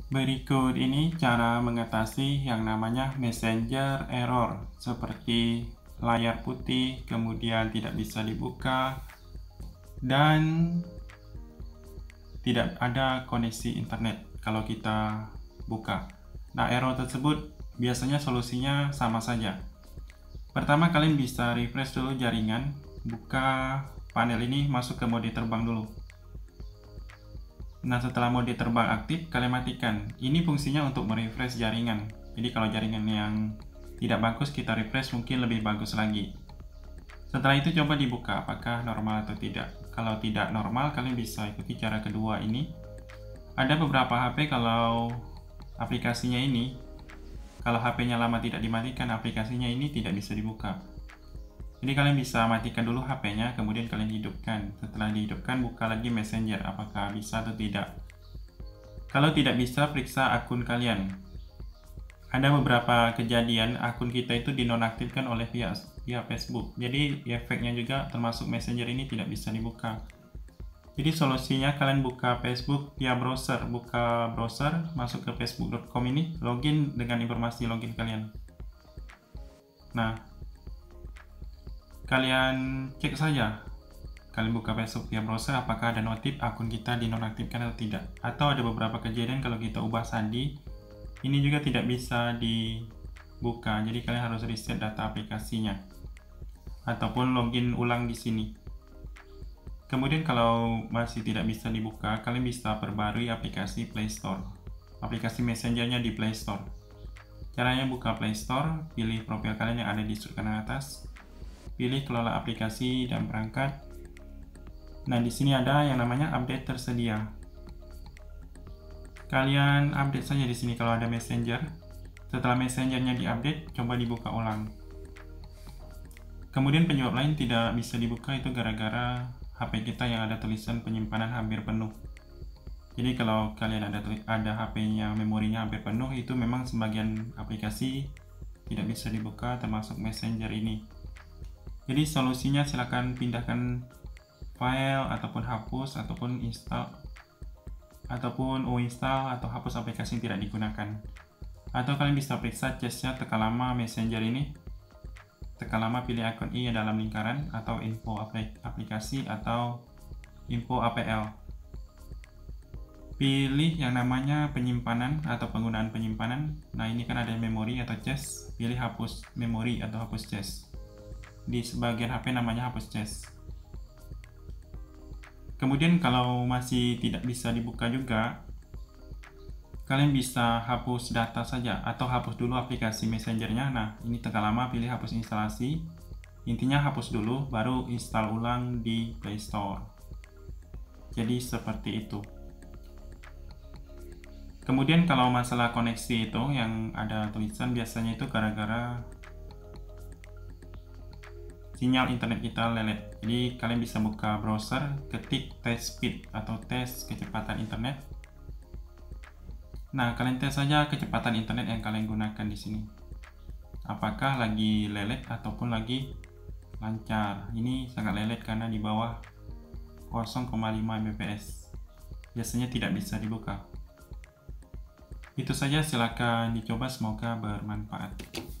Berikut ini cara mengatasi yang namanya messenger error, seperti layar putih, kemudian tidak bisa dibuka, dan tidak ada koneksi internet kalau kita buka. Nah, error tersebut biasanya solusinya sama saja. Pertama, kalian bisa refresh dulu jaringan, buka panel ini, masuk ke mode terbang dulu. Nah, setelah mode terbang aktif, kalian matikan. Ini fungsinya untuk merefresh jaringan. Jadi kalau jaringan yang tidak bagus, kita refresh mungkin lebih bagus lagi. Setelah itu coba dibuka, apakah normal atau tidak. Kalau tidak normal, kalian bisa ikuti cara kedua ini. Ada beberapa HP kalau aplikasinya ini, kalau HP-nya lama tidak dimatikan, aplikasinya ini tidak bisa dibuka. Jadi kalian bisa matikan dulu HP-nya, kemudian kalian hidupkan. Setelah dihidupkan, buka lagi Messenger, apakah bisa atau tidak. Kalau tidak bisa, periksa akun kalian. Ada beberapa kejadian akun kita itu dinonaktifkan oleh pihak Facebook. Jadi efeknya juga termasuk Messenger ini tidak bisa dibuka. Jadi solusinya kalian buka Facebook via browser. Buka browser, masuk ke facebook.com ini, login dengan informasi login kalian. Nah, kalian cek saja, kalian buka Facebook via browser, apakah ada notif akun kita dinonaktifkan atau tidak. Atau ada beberapa kejadian kalau kita ubah sandi, ini juga tidak bisa dibuka. Jadi kalian harus reset data aplikasinya ataupun login ulang di sini. Kemudian kalau masih tidak bisa dibuka, kalian bisa perbarui aplikasi Play Store. Aplikasi Messengernya di Play Store. Caranya buka Play Store, pilih profil kalian yang ada di sudut kanan atas. Pilih kelola aplikasi dan perangkat. Nah, di sini ada yang namanya update tersedia. Kalian update saja di sini kalau ada Messenger. Setelah Messengernya diupdate, coba dibuka ulang. Kemudian penyebab lain tidak bisa dibuka itu gara-gara HP kita yang ada tulisan penyimpanan hampir penuh. Jadi kalau kalian ada HP-nya memorinya hampir penuh, itu memang sebagian aplikasi tidak bisa dibuka, termasuk Messenger ini. Jadi solusinya silakan pindahkan file ataupun hapus ataupun install ataupun uninstall atau hapus aplikasi yang tidak digunakan. Atau kalian bisa periksa cache-nya, tekan lama Messenger ini. Tekan lama pilih akun I dalam lingkaran atau info aplikasi atau info APL. Pilih yang namanya penyimpanan atau penggunaan penyimpanan. Nah, ini kan ada memori atau cache. Pilih hapus memori atau hapus cache. Di sebagian HP namanya hapus cache. Kemudian kalau masih tidak bisa dibuka juga, kalian bisa hapus data saja atau hapus dulu aplikasi Messengernya. Nah, ini tekan lama pilih hapus instalasi. Intinya hapus dulu baru install ulang di Play Store. Jadi seperti itu. Kemudian kalau masalah koneksi itu yang ada tulisan, biasanya itu gara-gara sinyal internet kita lelet. Jadi kalian bisa buka browser, ketik test speed atau tes kecepatan internet. Nah, kalian tes saja kecepatan internet yang kalian gunakan di sini. Apakah lagi lelet ataupun lagi lancar. Ini sangat lelet karena di bawah 0,5 Mbps. Biasanya tidak bisa dibuka. Itu saja, silakan dicoba, semoga bermanfaat.